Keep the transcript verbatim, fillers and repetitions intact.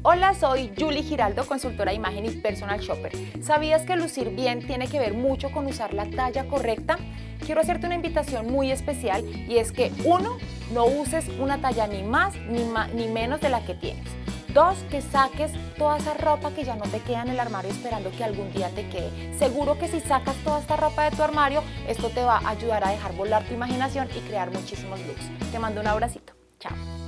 Hola, soy Julie Giraldo, consultora de imagen y personal shopper. ¿Sabías que lucir bien tiene que ver mucho con usar la talla correcta? Quiero hacerte una invitación muy especial y es que uno, no uses una talla ni más ni, ma ni menos de la que tienes. Dos, que saques toda esa ropa que ya no te queda en el armario esperando que algún día te quede. Seguro que si sacas toda esta ropa de tu armario, esto te va a ayudar a dejar volar tu imaginación y crear muchísimos looks. Te mando un abracito. Chao.